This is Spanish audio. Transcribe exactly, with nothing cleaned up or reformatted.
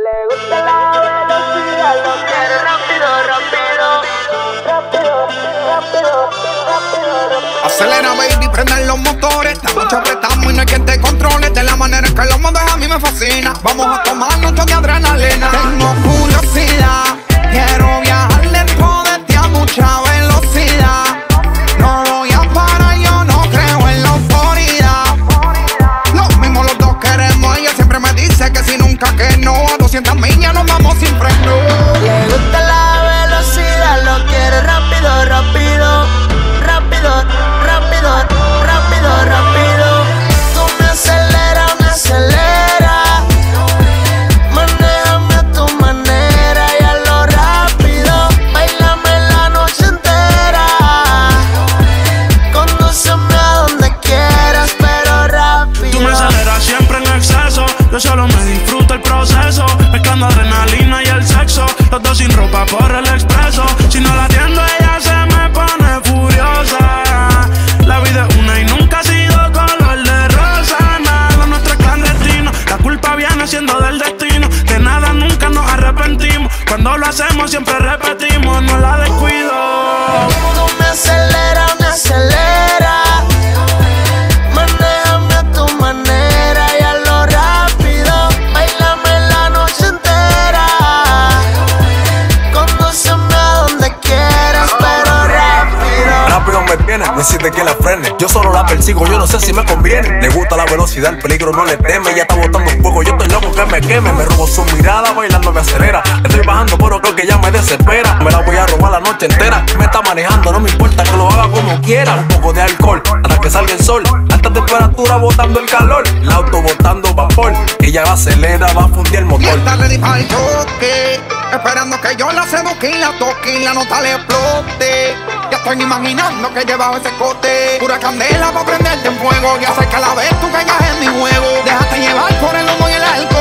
Le gusta la velocidad, lo quiere rápido, rápido, rápido, rápido, rápido, rápido. Acelera, baby, prenden los motores. La noche apretamos y no hay quien te controle. De la manera en que lo mueves a mí me fascina. Vamos a tomar un toque de adrenalina. Tengo curiosidad, quiero viajar dentro de ti a mucha velocidad. No voy a parar, yo no creo en la autoridad. Lo mismo los dos queremos. Ella siempre me dice que si nunca que no. A doscientas millas nos vamos sin freno. Le gusta la velocidad, lo quiere rápido, rápido, rápido, rápido, rápido, rápido. Tú me aceleras, me aceleras. Manéjame a tu manera y a lo rápido. Bailame la noche entera. Condúceme a donde quieras, pero rápido. Tú me aceleras siempre en exceso. Yo solo me disfruto el proceso, mezclando adrenalina y el sexo. Los dos sin ropa por el expreso. Si no la atiendo, ella se me pone furiosa. La vida es una y nunca ha sido color de rosa. Nada nuestro es clandestino. La culpa viene siendo del destino. De nada nunca nos arrepentimos. Cuando lo hacemos siempre repetimos. No la descuido. Tú me aceleras, me aceleras. Manéjame a tu manera y a lo rápido. Bailame la noche entera. Condúceme a donde quieras, pero rápido. Rápido me tiene, necesita que la frene. Yo solo la persigo, yo no sé si me conviene. Le gusta la velocidad, el peligro no le teme. Ella está botando fuego, yo estoy loco que me queme. Me robo su mirada, bailando me acelera. Estoy bajando, pero creo que ya me desespera. Me la voy a robar la noche entera. Me está manejando, no me importa que lo haga como quiera. Un poco de alcohol, hasta que salga el sol. Alta temperatura botando el calor. El auto botando vapor. Ella acelera, va a fundir el Y motor. está ready para el choque, esperando que yo la seduzca y la toque y la nota le explote. Ya estoy imaginando que llevaba ese cote. Pura candela para prenderte en fuego y hacer que a la vez tú caigas en mi juego. Déjate llevar por el humo y el alcohol.